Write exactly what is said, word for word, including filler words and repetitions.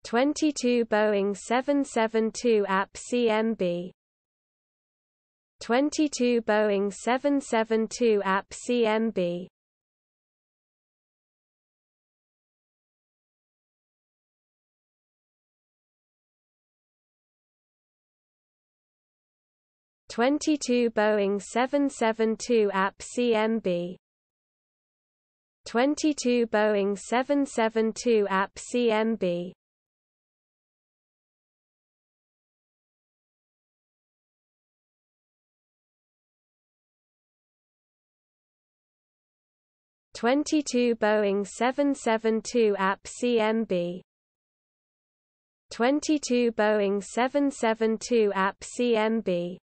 twenty-two Boeing seven seventy-two A P C M B, twenty-two Boeing seven seventy-two A P C M B, twenty-two Boeing seven seventy-two A P C M B, twenty-two Boeing seven seventy-two A P C M B, twenty-two Boeing seven seventy-two A P C M B, twenty-two Boeing seven seventy-two A P C M B,